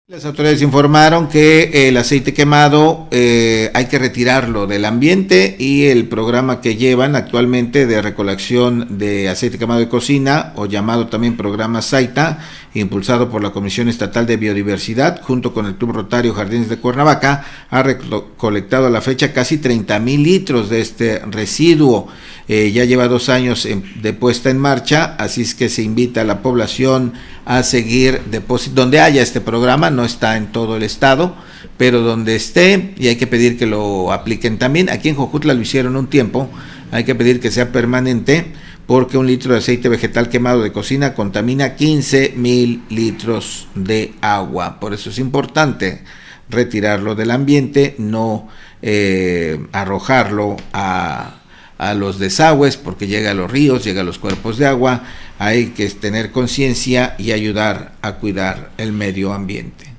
Las autoridades informaron que el aceite quemado hay que retirarlo del ambiente y el programa que llevan actualmente de recolección de aceite quemado de cocina, o llamado también programa Saita, impulsado por la Comisión Estatal de Biodiversidad junto con el Club Rotario Jardines de Cuernavaca, ha recolectado a la fecha casi 30,000 litros de este residuo. Ya lleva 2 años de puesta en marcha, así es que se invita a la población a seguir donde haya este programa. No está en todo el estado, pero donde esté, y hay que pedir que lo apliquen también. Aquí en Jojutla lo hicieron un tiempo, hay que pedir que sea permanente, porque 1 litro de aceite vegetal quemado de cocina contamina 15,000 litros de agua. Por eso es importante retirarlo del ambiente, no arrojarlo a los desagües, porque llega a los ríos, llega a los cuerpos de agua. Hay que tener conciencia y ayudar a cuidar el medio ambiente.